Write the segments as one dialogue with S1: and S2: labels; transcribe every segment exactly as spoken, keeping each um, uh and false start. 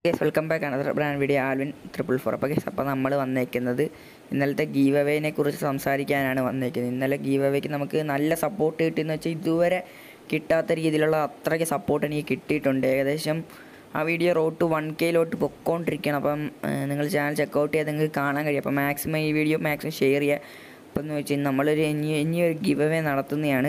S1: Guys welcome back another brand video Alvin triple four. അപ്പോൾ guys അപ്പോൾ നമ്മൾ വന്നേക്കുന്നത് ഇന്നലത്തെ ഗീവ് അവേനെ കുറിച്ച് സംസാരിക്കാനാണ് വന്നേക്കുന്നത്. ഇന്നലെ ഗീവ് അവേക്ക് നമുക്ക് നല്ല സപ്പോർട്ട് കിട്ടിയെന്ന് വെച്ചാൽ ഇതുവരെ കിട്ടാത്ത രീതിയിലുള്ള അത്രയ്ക്ക് സപ്പോർട്ട് എനിക്ക് കിട്ടിയിട്ടുണ്ട്. ഏകദേശം ആ വീഡിയോ റോഡ് ടു വൺ കെയിലോട്ട് പൊക്കോണ്ടിരിക്കുകയാണ്. അപ്പം നിങ്ങൾ ചാനൽ ചെക്കൗട്ട് ചെയ്ത് നിങ്ങൾക്ക് കാണാൻ കഴിയും. അപ്പോൾ മാക്സിമം ഈ വീഡിയോ മാക്സിമം ഷെയർ ചെയ്യുക. അപ്പോൾ എന്ന് വെച്ചാൽ നമ്മളൊരു ഇനി ഇനിയൊരു ഗീവ് അവേ നടത്തുന്നതാണ്.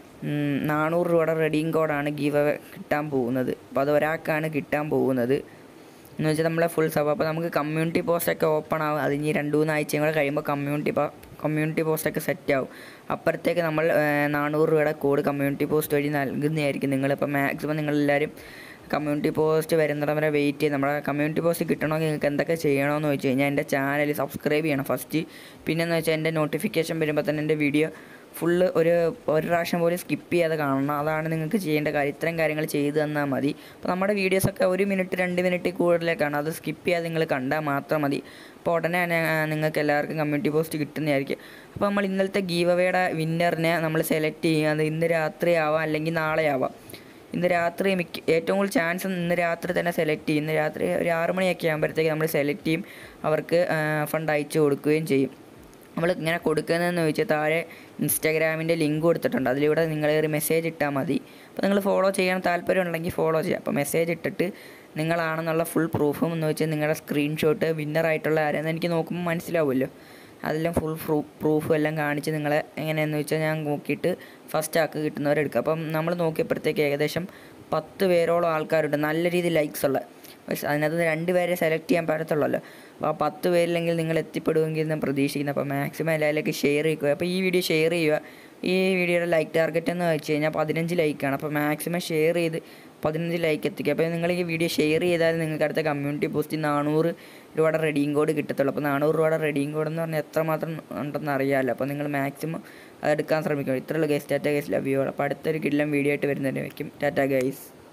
S1: നാനൂറ് രൂപയുടെ റെഡീം കോഡാണ് ഗീവ് അവേ കിട്ടാൻ പോകുന്നത്. അപ്പോൾ അത് ഒരാൾക്കാണ് കിട്ടാൻ പോകുന്നത് എന്ന് വെച്ചാൽ നമ്മളെ ഫുൾ സബ്. അപ്പോൾ നമുക്ക് കമ്മ്യൂണിറ്റി പോസ്റ്റൊക്കെ ഓപ്പൺ ആവും. അത് ഇനി രണ്ട് മൂന്ന് ആഴ്ചയും കൂടെ കഴിയുമ്പോൾ കമ്മ്യൂണിറ്റി കമ്മ്യൂണിറ്റി പോസ്റ്റൊക്കെ സെറ്റ് ആവും. അപ്പുറത്തേക്ക് നമ്മൾ നാനൂറ് രൂപയുടെ കോഡ് കമ്മ്യൂണിറ്റി പോസ്റ്റ് വഴി നൽകുന്നതായിരിക്കും. നിങ്ങളിപ്പോൾ മാക്സിമം നിങ്ങളെല്ലാവരും കമ്മ്യൂണിറ്റി പോസ്റ്റ് വരുന്നിടം വരെ വെയിറ്റ് ചെയ്ത് നമ്മുടെ കമ്മ്യൂണിറ്റി പോസ്റ്റ് കിട്ടണമെങ്കിൽ നിങ്ങൾക്ക് എന്തൊക്കെ ചെയ്യണമെന്ന് വെച്ച് കഴിഞ്ഞാൽ എൻ്റെ ചാനൽ സബ്സ്ക്രൈബ് ചെയ്യണം ഫസ്റ്റ്. പിന്നെയെന്ന് വെച്ചാൽ എൻ്റെ നോട്ടിഫിക്കേഷൻ വരുമ്പോൾ തന്നെ എൻ്റെ വീഡിയോ ഫുള്ള് ഒരു ഒരു പ്രാവശ്യം പോലും സ്കിപ്പ് ചെയ്യാതെ കാണണം. അതാണ് നിങ്ങൾക്ക് ചെയ്യേണ്ട കാര്യം. ഇത്രയും കാര്യങ്ങൾ ചെയ്തു തന്നാൽ മതി. അപ്പോൾ നമ്മുടെ വീഡിയോസൊക്കെ ഒരു മിനിറ്റ് രണ്ട് മിനിറ്റ് കൂടുതലേക്കാണ്. അത് സ്കിപ്പ് ചെയ്യാതെ നിങ്ങൾ കണ്ടാൽ മാത്രം മതി. അപ്പോൾ ഉടനെ തന്നെ നിങ്ങൾക്ക് എല്ലാവർക്കും കമ്മ്യൂണിറ്റി പോസ്റ്റ് കിട്ടുന്നതായിരിക്കും. അപ്പോൾ നമ്മൾ ഇന്നലത്തെ ഗീവ് അവേയുടെ വിന്നറിനെ നമ്മൾ സെലക്ട് ചെയ്യുക. അത് ഇന്ന് രാത്രി ആവാം അല്ലെങ്കിൽ നാളെ ആവാം. ഇന്ന് രാത്രി മിക്ക ഏറ്റവും കൂടുതൽ ചാൻസ് ഇന്ന് രാത്രി തന്നെ സെലക്ട് ചെയ്യും. ഇന്ന് രാത്രി ഒരു ആറ് മണിയൊക്കെ ആകുമ്പോഴത്തേക്ക് നമ്മൾ സെലക്ട് ചെയ്യും. അവർക്ക് ഫണ്ട് അയച്ചു കൊടുക്കുകയും ചെയ്യും. നമ്മൾ ഇങ്ങനെ കൊടുക്കുന്നതെന്ന് ചോദിച്ചാൽ താഴെ ഇൻസ്റ്റാഗ്രാമിൻ്റെ ലിങ്ക് കൊടുത്തിട്ടുണ്ട്. അതിലൂടെ നിങ്ങൾ ഒരു മെസ്സേജ് ഇട്ടാൽ മതി. അപ്പോൾ നിങ്ങൾ ഫോളോ ചെയ്യാൻ താല്പര്യം ഉണ്ടെങ്കിൽ ഫോളോ ചെയ്യാം. അപ്പോൾ മെസ്സേജ് ഇട്ടിട്ട് നിങ്ങളാണെന്നുള്ള ഫുൾ പ്രൂഫും എന്ന് വെച്ചാൽ നിങ്ങളുടെ സ്ക്രീൻഷോട്ട് വിന്നറായിട്ടുള്ള ആരെന്ന് എനിക്ക് നോക്കുമ്പോൾ മനസ്സിലാവുമല്ലോ. അതെല്ലാം ഫുൾ പ്രൂ പ്രൂഫും എല്ലാം കാണിച്ച് നിങ്ങളെ എങ്ങനെയാണെന്ന് വെച്ചാൽ ഞാൻ നോക്കിയിട്ട് ഫസ്റ്റ് ആക്ക് കിട്ടുന്നവരെടുക്കുക. അപ്പം നമ്മൾ നോക്കിയപ്പോഴത്തേക്ക് ഏകദേശം പത്ത് പേരോളം ആൾക്കാരുണ്ട് നല്ല രീതിയിൽ ലൈക്സ് ഉള്ള. പക്ഷേ അതിനകത്ത് രണ്ട് പേരെ സെലക്ട് ചെയ്യാൻ പറ്റത്തുള്ളല്ലോ. അപ്പോൾ ആ പത്ത് പേരിലെങ്കിൽ നിങ്ങൾ എത്തിപ്പെടുമെങ്കിൽ ഞാൻ പ്രതീക്ഷിക്കുന്നു. അപ്പോൾ മാക്സിമം എല്ലാവരിലേക്ക് ഷെയർ ചെയ്യുക. അപ്പോൾ ഈ വീഡിയോ ഷെയർ ചെയ്യുക. ഈ വീഡിയോയുടെ ലൈക്ക് ടാർഗറ്റ് എന്ന് വെച്ച് കഴിഞ്ഞാൽ പതിനഞ്ച് ലൈക്കാണ്. അപ്പോൾ മാക്സിമം ഷെയർ ചെയ്ത് പതിനഞ്ച് ലൈക്ക് എത്തിക്കുക. അപ്പോൾ നിങ്ങൾ ഈ വീഡിയോ ഷെയർ ചെയ്താൽ നിങ്ങൾക്ക് അടുത്ത കമ്മ്യൂണിറ്റി പോസ്റ്റ് നാനൂറ് രൂപയുടെ റെഡീം കോഡ് കിട്ടത്തുള്ളൂ. അപ്പോൾ നാനൂറ് രൂപയുടെ റെഡീം കോഡ് എന്ന് പറഞ്ഞാൽ എത്രമാത്രം ഉണ്ടെന്ന് അറിയാമല്ലോ. അപ്പോൾ നിങ്ങൾ മാക്സിമം അതെടുക്കാൻ ശ്രമിക്കണം. ഇത്രയുള്ള guys. Ta-ta guys, love you. അപ്പോൾ അടുത്തൊരു കിടിലൻ വീഡിയോ ആയിട്ട് വരുന്നതിന് വയ്ക്കും. Ta-ta guys.